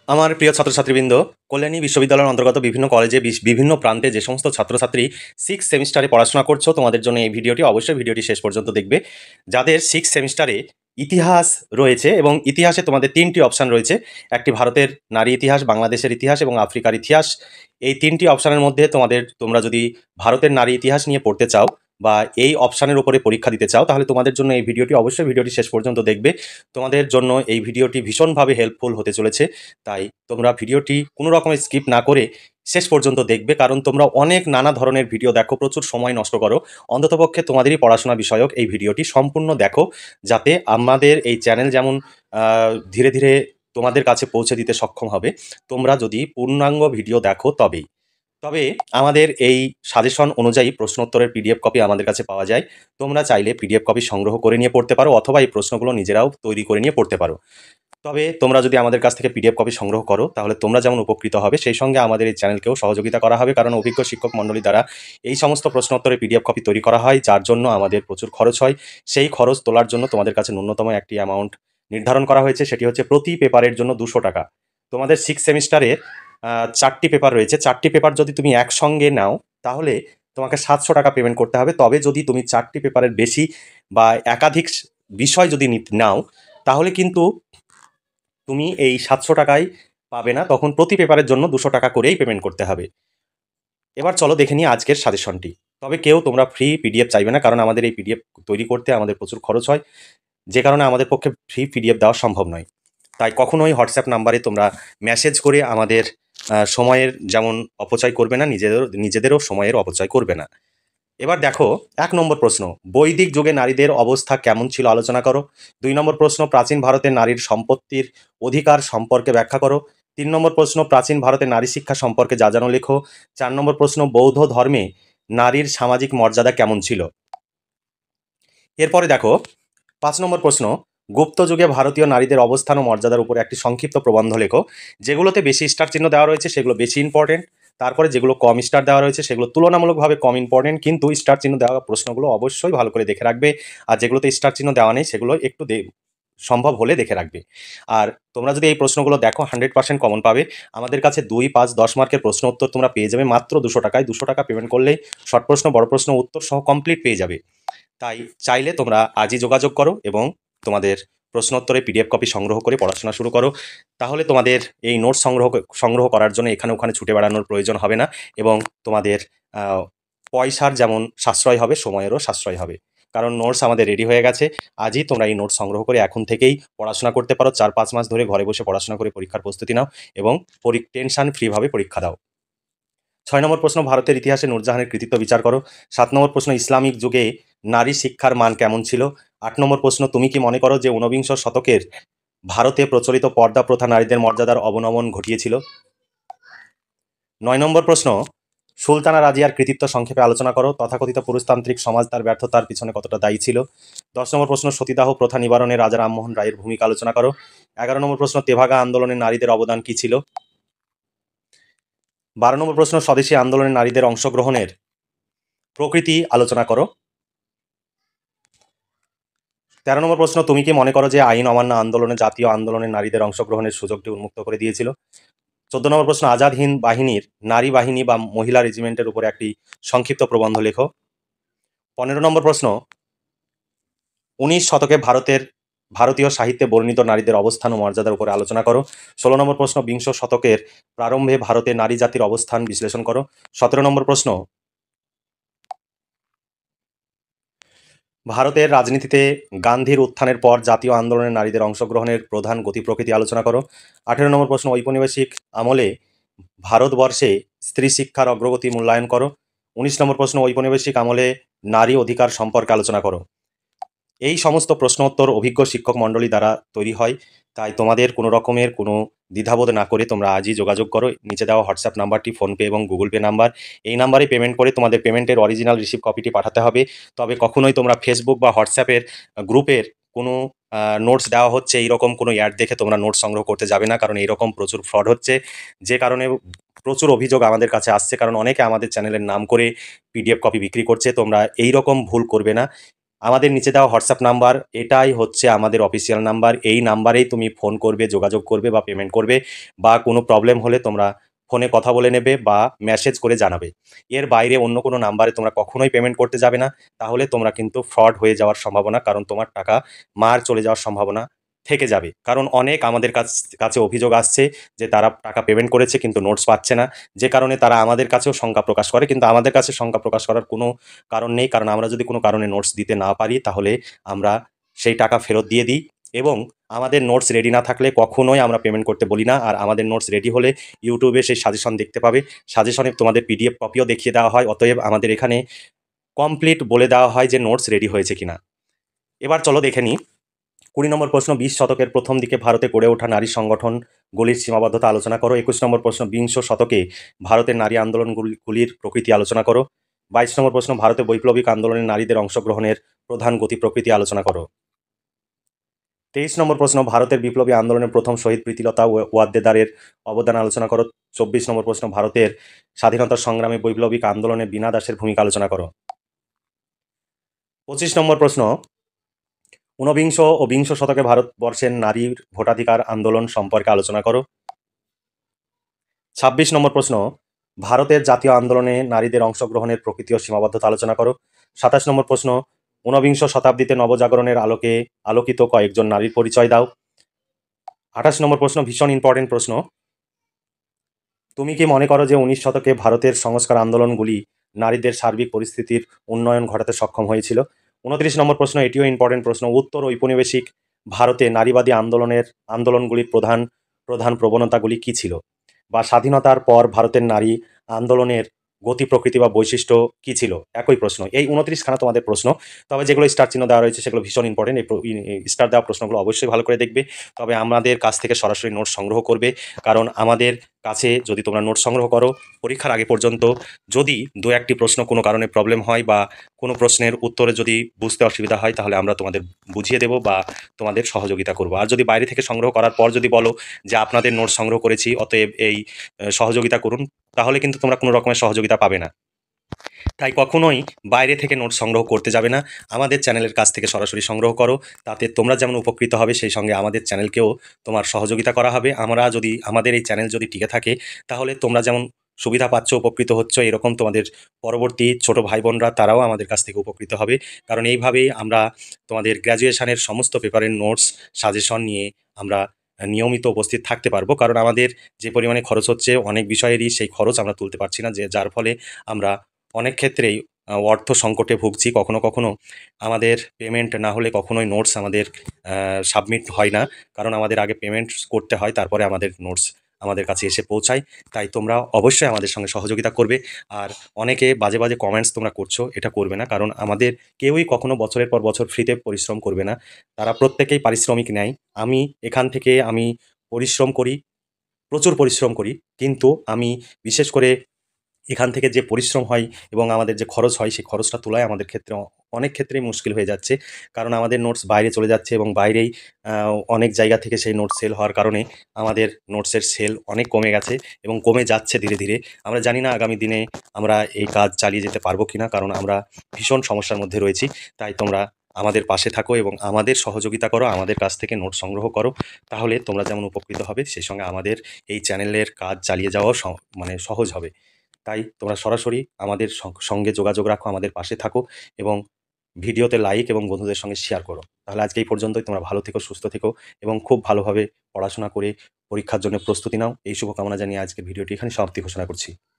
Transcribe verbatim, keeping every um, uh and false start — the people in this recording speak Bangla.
আমার প্রিয় ছাত্রছাত্রীবৃন্দ, কল্যাণী বিশ্ববিদ্যালয়ের অন্তর্গত বিভিন্ন কলেজে বিশ- বিভিন্ন প্রান্তে যে সমস্ত ছাত্রছাত্রী সিক্স সেমিস্টারে পড়াশোনা করছো, তোমাদের জন্য এই ভিডিওটি অবশ্যই ভিডিওটি শেষ পর্যন্ত দেখবে। যাদের সিক্স সেমিস্টারে ইতিহাস রয়েছে এবং ইতিহাসে তোমাদের তিনটি অপশান রয়েছে, একটি ভারতের নারী ইতিহাস, বাংলাদেশের ইতিহাস এবং আফ্রিকার ইতিহাস। এই তিনটি অপশানের মধ্যে তোমাদের তোমরা যদি ভারতের নারী ইতিহাস নিয়ে পড়তে চাও বা এই অপশানের উপরে পরীক্ষা দিতে চাও, তাহলে তোমাদের জন্য এই ভিডিওটি অবশ্যই ভিডিওটি শেষ পর্যন্ত দেখবে। তোমাদের জন্য এই ভিডিওটি ভীষণভাবে হেল্পফুল হতে চলেছে। তাই তোমরা ভিডিওটি কোনো রকমের স্কিপ না করে শেষ পর্যন্ত দেখবে, কারণ তোমরা অনেক নানা ধরনের ভিডিও দেখো, প্রচুর সময় নষ্ট করো। অন্ততপক্ষে তোমাদেরই পড়াশোনা বিষয়ক এই ভিডিওটি সম্পূর্ণ দেখো, যাতে আমাদের এই চ্যানেল যেমন আহ, ধীরে ধীরে তোমাদের কাছে পৌঁছে দিতে সক্ষম হবে। তোমরা যদি পূর্ণাঙ্গ ভিডিও দেখো তবেই। তবে আমাদের এই সাজেশন অনুযায়ী প্রশ্নোত্তরের পিডিএফ কপি আমাদের কাছে পাওয়া যায়। তোমরা চাইলে পিডিএফ কপি সংগ্রহ করে নিয়ে পড়তে পারো, অথবা এই প্রশ্নগুলো নিজেরাও তৈরি করে নিয়ে পড়তে পারো। তবে তোমরা যদি আমাদের কাছ থেকে পিডিএফ কপি সংগ্রহ করো, তাহলে তোমরা যেমন উপকৃত হবে, সেই সঙ্গে আমাদের এই চ্যানেলকেও সহযোগিতা করা হবে, কারণ অভিজ্ঞ শিক্ষক মণ্ডলী দ্বারা এই সমস্ত প্রশ্নোত্তরের পিডিএফ কপি তৈরি করা হয়, যার জন্য আমাদের প্রচুর খরচ হয়। সেই খরচ তোলার জন্য তোমাদের কাছে ন্যূনতম একটি অ্যামাউন্ট নির্ধারণ করা হয়েছে, সেটি হচ্ছে প্রতি পেপারের জন্য দুশো টাকা। তোমাদের সিক্স সেমিস্টারের চারটি পেপার রয়েছে, চারটি পেপার যদি তুমি একসঙ্গে নাও, তাহলে তোমাকে সাতশো টাকা পেমেন্ট করতে হবে। তবে যদি তুমি চারটি পেপারের বেশি বা একাধিক বিষয় যদি নি- নাও, তাহলে কিন্তু তুমি এই সাতশো টাকায় পাবে না, তখন প্রতি পেপারের জন্য দুশো টাকা করেই পেমেন্ট করতে হবে। এবার চলো দেখে নিই আজকের সাজেশনটি। তবে কেউ তোমরা ফ্রি পিডিএফ চাইবে না, কারণ আমাদের এই পিডিএফ তৈরি করতে আমাদের প্রচুর খরচ হয়, যে কারণে আমাদের পক্ষে ফ্রি পিডিএফ দেওয়া সম্ভব নয়। তাই কখনোই হোয়াটসঅ্যাপ নাম্বারে তোমরা মেসেজ করে আমাদের আহ, সময়ের যেমন অপচয় করবে না, নিজেদের নিজেদেরও সময়ের অপচয় করবে না। এবার দেখো, এক নম্বর প্রশ্ন, বৈদিক যুগে নারীদের অবস্থা কেমন ছিল আলোচনা করো। দুই নম্বর প্রশ্ন, প্রাচীন ভারতের নারীর সম্পত্তির অধিকার সম্পর্কে ব্যাখ্যা করো। তিন নম্বর প্রশ্ন, প্রাচীন ভারতের নারী শিক্ষা সম্পর্কে যা জানো লেখো। চার নম্বর প্রশ্ন, বৌদ্ধ ধর্মে নারীর সামাজিক মর্যাদা কেমন ছিল। এরপরে দেখো, পাঁচ নম্বর প্রশ্ন, গুপ্ত যুগে ভারতীয় নারীদের অবস্থান ও মর্যাদার উপর একটি সংক্ষিপ্ত প্রবন্ধ লেখো। যেগুলোতে বেশি স্টার চিহ্ন দেওয়া রয়েছে সেগুলো বেশি ইম্পর্টেন্ট, তারপরে যেগুলো কম স্টার দেওয়া রয়েছে সেগুলো তুলনামূলকভাবে কম ইম্পর্টেন্ট, কিন্তু স্টার চিহ্ন দেওয়া প্রশ্নগুলো অবশ্যই ভালো করে দেখে রাখবে। আর যেগুলোতে স্টার চিহ্ন দেওয়া নেই সেগুলো একটু দে- সম্ভব হলে দেখে রাখবে। আর তোমরা যদি এই প্রশ্নগুলো দেখো, হান্ড্রেড পার্সেন্ট কমন পাবে। আমাদের কাছে দুই পাঁচ দশ মার্কের প্রশ্ন উত্তর তোমরা পেয়ে যাবে মাত্র দুশো টাকায়। দুশো টাকা পেমেন্ট করলেই শর্ট প্রশ্ন, বড় প্রশ্ন উত্তর সহ কমপ্লিট পেয়ে যাবে। তাই চাইলে তোমরা আজই যোগাযোগ করো এবং তোমাদের প্রশ্নোত্তরে পিডিএফ কপি সংগ্রহ করে পড়াশোনা শুরু করো। তাহলে তোমাদের এই নোট সংগ্রহ সংগ্রহ করার জন্য এখানে ওখানে ছুটে বেড়ানোর প্রয়োজন হবে না, এবং তোমাদের আহ, পয়সার যেমন সাশ্রয় হবে, সময়েরও সাশ্রয় হবে। কারণ নোটস আমাদের রেডি হয়ে গেছে। আজই তোমরা এই নোট সংগ্রহ করে এখন থেকেই পড়াশোনা করতে পারো। চার পাঁচ মাস ধরে ঘরে বসে পড়াশোনা করে পরীক্ষার প্রস্তুতি নাও এবং টেনশন ফ্রিভাবে পরীক্ষা দাও। ছয় নম্বর প্রশ্ন, ভারতের ইতিহাসে নূরজাহানের কৃতিত্ব বিচার করো। সাত নম্বর প্রশ্ন, ইসলামিক যুগে নারী শিক্ষার মান কেমন ছিল। আট নম্বর প্রশ্ন, তুমি কি মনে করো যে ঊনবিংশ শতকের ভারতে প্রচলিত পর্দা প্রথা নারীদের মর্যাদার অবনমন ঘটিয়েছিল। নয় নম্বর প্রশ্ন, সুলতানা রাজিয়ার কৃতিত্ব সংক্ষেপে আলোচনা করো। তথাকথিত পুরুষতান্ত্রিক সমাজ তার ব্যর্থতার পিছনে কতটা দায়ী ছিল। দশ নম্বর প্রশ্ন, সতীদাহ প্রথা নিবারণে রাজা রামমোহন রায়ের ভূমিকা আলোচনা করো। এগারো নম্বর প্রশ্ন, তেভাগা আন্দোলনে নারীদের অবদান কী ছিল। বারো নম্বর প্রশ্ন, স্বদেশী আন্দোলনে নারীদের অংশগ্রহণের প্রকৃতি আলোচনা করো। তেরো নম্বর প্রশ্ন, তুমি কি মনে করো যে আইন অমান্য আন্দোলনে জাতীয় আন্দোলনে নারীদের অংশগ্রহণের সুযোগটি উন্মুক্ত করে দিয়েছিল। চোদ্দ নম্বর প্রশ্ন, আজাদ হিন্দ বাহিনীর নারী বাহিনী বা মহিলা রেজিমেন্টের উপরে একটি সংক্ষিপ্ত প্রবন্ধ লেখো। পনেরো নম্বর প্রশ্ন, উনিশ শতকে ভারতের ভারতীয় সাহিত্যে বর্ণিত নারীদের অবস্থান ও মর্যাদার উপরে আলোচনা করো। ষোলো নম্বর প্রশ্ন, বিংশ শতকের প্রারম্ভে ভারতে নারী জাতির অবস্থান বিশ্লেষণ করো। সতেরো নম্বর প্রশ্ন, ভারতের রাজনীতিতে গান্ধীর উত্থানের পর জাতীয় আন্দোলনে নারীদের অংশগ্রহণের প্রধান গতি প্রকৃতি আলোচনা করো। আঠেরো নম্বর প্রশ্ন, ঔপনিবেশিক আমলে ভারতবর্ষে স্ত্রী শিক্ষার অগ্রগতি মূল্যায়ন করো। উনিশ নম্বর প্রশ্ন, ঔপনিবেশিক আমলে নারী অধিকার সম্পর্কে আলোচনা করো। এই সমস্ত প্রশ্ন উত্তর অভিজ্ঞ শিক্ষক মণ্ডলী দ্বারা তৈরি হয়। তাই তোমাদের কোনো রকমের কোনো দ্বিধাবোধ না করে তোমরা আজই যোগাযোগ করো। নিচে দেওয়া হোয়াটসঅ্যাপ নাম্বারটি ফোনপে এবং গুগল পে নাম্বার, এই নাম্বারে পেমেন্ট করে তোমাদের পেমেন্টের অরিজিনাল রিসিভ কপিটি পাঠাতে হবে। তবে কখনোই তোমরা ফেসবুক বা হোয়াটসঅ্যাপের গ্রুপের কোনো নোটস দেওয়া হচ্ছে এইরকম কোনো অ্যাড দেখে তোমরা নোটস সংগ্রহ করতে যাবে না, কারণ এইরকম প্রচুর ফ্রড হচ্ছে, যে কারণে প্রচুর অভিযোগ আমাদের কাছে আসছে। কারণ অনেকে আমাদের চ্যানেলের নাম করে পিডিএফ কপি বিক্রি করছে। তোমরা এই রকম ভুল করবে না। আমাদের নিচে দেওয়া হোয়াটসঅ্যাপ নাম্বার, এটাই হচ্ছে আমাদের অফিসিয়াল নাম্বার। এই নাম্বারেই তুমি ফোন করবে, যোগাযোগ করবে বা পেমেন্ট করবে, বা কোনো প্রবলেম হলে তোমরা ফোনে কথা বলে নেবে বা মেসেজ করে জানাবে। এর বাইরে অন্য কোনো নাম্বারে তোমরা কখনোই পেমেন্ট করতে যাবে না। তাহলে তোমরা কিন্তু ফ্রড হয়ে যাওয়ার সম্ভাবনা, কারণ তোমার টাকা মার চলে যাওয়ার সম্ভাবনা থেকে যাবে। কারণ অনেক আমাদের কাছ কাছে অভিযোগ আসছে যে তারা টাকা পেমেন্ট করেছে কিন্তু নোটস পাচ্ছে না, যে কারণে তারা আমাদের কাছেও শঙ্কা প্রকাশ করে। কিন্তু আমাদের কাছে শঙ্কা প্রকাশ করার কোনো কারণ নেই, কারণ আমরা যদি কোনো কারণে নোটস দিতে না পারি তাহলে আমরা সেই টাকা ফেরত দিয়ে দিই। এবং আমাদের নোটস রেডি না থাকলে কখনোই আমরা পেমেন্ট করতে বলি না। আর আমাদের নোটস রেডি হলে ইউটিউবে সেই সাজেশন দেখতে পাবে। সাজেশনে তোমাদের পিডিএফ কপিও দেখিয়ে দেওয়া হয়। অতএব আমাদের এখানে কমপ্লিট বলে দেওয়া হয় যে নোটস রেডি হয়েছে কিনা। এবার চলো দেখে নিই কুড়ি নম্বর প্রশ্ন, বিশ শতকের প্রথম দিকে ভারতে গড়ে ওঠা নারী সংগঠনগুলির সীমাবদ্ধতা আলোচনা করো। একুশ নম্বর প্রশ্ন, বিংশ শতকে ভারতের নারী আন্দোলনগুলির প্রকৃতি আলোচনা করো। বাইশ নম্বর প্রশ্ন, ভারতে বৈপ্লবিক আন্দোলনে নারীদের অংশগ্রহণের প্রধান গতি প্রকৃতি আলোচনা করো। তেইশ নম্বর প্রশ্ন, ভারতের বিপ্লবী আন্দোলনের প্রথম শহীদ প্রীতিলতা ওয়াদ্দেদারের অবদান আলোচনা করো। চব্বিশ নম্বর প্রশ্ন, ভারতের স্বাধীনতা সংগ্রামে বৈপ্লবিক আন্দোলনে বীণা দাসের ভূমিকা আলোচনা করো। পঁচিশ নম্বর প্রশ্ন, ঊনবিংশ ও বিংশ শতকে ভারতবর্ষের নারীর ভোটাধিকার আন্দোলন সম্পর্কে আলোচনা করো। ছাব্বিশ নম্বর প্রশ্ন, ভারতের জাতীয় আন্দোলনে নারীদের অংশগ্রহণের প্রকৃতি ও সীমাবদ্ধতা আলোচনা করো। সাতাশ নম্বর প্রশ্ন, ঊনবিংশ শতাব্দীতে নবজাগরণের আলোকে আলোকিত কয়েকজন নারীর পরিচয় দাও। আঠাশ নম্বর প্রশ্ন, ভীষণ ইম্পর্টেন্ট প্রশ্ন, তুমি কি মনে করো যে উনিশ শতকে ভারতের সংস্কার আন্দোলনগুলি নারীদের সার্বিক পরিস্থিতির উন্নয়ন ঘটাতে সক্ষম হয়েছিল? উনত্রিশ নম্বর প্রশ্ন, এটিও ইম্পর্টেন্ট প্রশ্ন, উত্তর ঔপনিবেশিক ভারতে নারীবাদী আন্দোলনের আন্দোলনগুলির প্রধান প্রধান প্রবণতাগুলি কী ছিল? বা স্বাধীনতার পর ভারতের নারী আন্দোলনের গতি প্রকৃতি বা বৈশিষ্ট্য কী ছিল? একই প্রশ্ন। এই উনত্রিশখানা তোমাদের প্রশ্ন। তবে যেগুলো স্টার চিহ্ন দেওয়া রয়েছে সেগুলো ভীষণ ইম্পর্টেন্ট। এই স্টার দেওয়া প্রশ্নগুলো অবশ্যই ভালো করে দেখবে। তবে আমাদের কাছ থেকে সরাসরি নোটস সংগ্রহ করবে, কারণ আমাদের কাছে যদি তোমরা নোটস সংগ্রহ করো পরীক্ষার আগে পর্যন্ত যদি দু একটি প্রশ্ন কোনো কারণে প্রবলেম হয় বা কোনো প্রশ্নের উত্তরে যদি বুঝতে অসুবিধা হয় তাহলে আমরা তোমাদের বুঝিয়ে দেব বা তোমাদের সহযোগিতা করব। আর যদি বাইরে থেকে সংগ্রহ করার পর যদি বলো যে আপনাদের নোটস সংগ্রহ করেছি অতএব এই সহযোগিতা করুন, তাহলে কিন্তু তোমরা কোনো রকমের সহযোগিতা পাবে না। তাই কখনোই বাইরে থেকে নোটস সংগ্রহ করতে যাবে না, আমাদের চ্যানেলের কাছ থেকে সরাসরি সংগ্রহ করো। তাতে তোমরা যেমন উপকৃত হবে সেই সঙ্গে আমাদের চ্যানেলকেও তোমার সহযোগিতা করা হবে। আমরা যদি আমাদের এই চ্যানেল যদি টিকে থাকে তাহলে তোমরা যেমন সুবিধা পাচ্ছ, উপকৃত হচ্ছ, এরকম তোমাদের পরবর্তী ছোট ভাই বোনরা তারাও আমাদের কাছ থেকে উপকৃত হবে। কারণ এইভাবেই আমরা তোমাদের গ্র্যাজুয়েশনের সমস্ত পেপারের নোটস সাজেশন নিয়ে আমরা নিয়মিত উপস্থিত থাকতে পারবো। কারণ আমাদের যে পরিমাণে খরচ হচ্ছে অনেক বিষয়েরই সেই খরচ আমরা তুলতে পারছি না, যে যার ফলে আমরা অনেক ক্ষেত্রেই অর্থ সংকটে ভুগছি। কখনো কখনো আমাদের পেমেন্ট না হলে কখনোই নোটস আমাদের সাবমিট হয় না, কারণ আমাদের আগে পেমেন্ট করতে হয় তারপরে আমাদের নোটস আমাদের কাছে এসে পৌঁছায়। তাই তোমরা অবশ্যই আমাদের সঙ্গে সহযোগিতা করবে। আর অনেকে বাজে বাজে কমেন্টস তোমরা করছো, এটা করবে না, কারণ আমাদের কেউই কখনো বছরের পর বছর ফ্রিতে পরিশ্রম করবে না, তারা প্রত্যেকেই পারিশ্রমিক নেয়। আমি এখান থেকে আমি পরিশ্রম করি, প্রচুর পরিশ্রম করি, কিন্তু আমি বিশেষ করে এখান থেকে যে পরিশ্রম হয় এবং আমাদের যে খরচ হয় সেই খরচটা তোলায় আমাদের ক্ষেত্রে অনেক ক্ষেত্রেই মুশকিল হয়ে যাচ্ছে। কারণ আমাদের নোটস বাইরে চলে যাচ্ছে এবং বাইরেই অনেক জায়গা থেকে সেই নোটস সেল হওয়ার কারণে আমাদের নোটসের সেল অনেক কমে গেছে এবং কমে যাচ্ছে ধীরে ধীরে। আমরা জানি না আগামী দিনে আমরা এই কাজ চালিয়ে যেতে পারবো কিনা, কারণ আমরা ভীষণ সমস্যার মধ্যে রয়েছি। তাই তোমরা আমাদের পাশে থাকো এবং আমাদের সহযোগিতা করো, আমাদের কাছ থেকে নোট সংগ্রহ করো, তাহলে তোমরা যেমন উপকৃত হবে সেই সঙ্গে আমাদের এই চ্যানেলের কাজ চালিয়ে যাওয়াও মানে সহজ হবে। তাই তোমরা সরাসরি আমাদের সঙ্গে যোগাযোগ রাখো, আমাদের পাশে থাকো এবং ভিডিওতে লাইক এবং বন্ধুদের সঙ্গে শেয়ার করো। তাহলে আজকে এই পর্যন্তই। তোমরা ভালো থেকো, সুস্থ থেকো এবং খুব ভালোভাবে পড়াশোনা করে পরীক্ষার জন্য প্রস্তুতি নাও। এই শুভকামনা জানিয়ে আজকের ভিডিওটি এখানে সমাপ্তি ঘোষণা করছি।